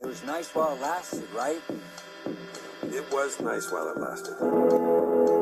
It was nice while it lasted, right? It was nice while it lasted.